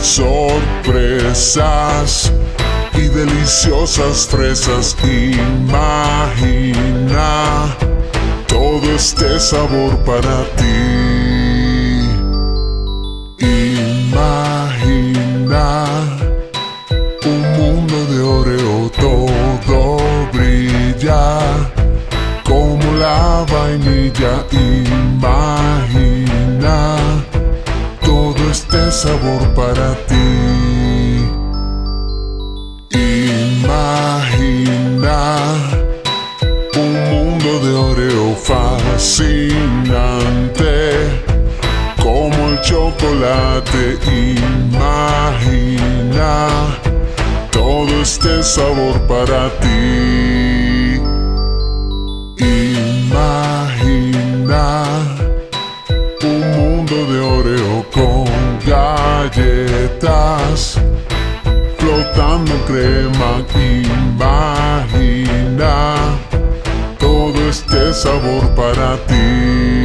sorpresas y deliciosas fresas. Imagina todo este sabor para ti. Imagina un mundo de Oreo, todo brilla como la vainilla. Imagina todo este sabor para ti. Imagina un mundo de Oreo fascinante como el chocolate. Imagina todo este sabor para ti. Imagina un mundo de Oreo con galletas flotando en crema. Imagina todo este sabor para ti.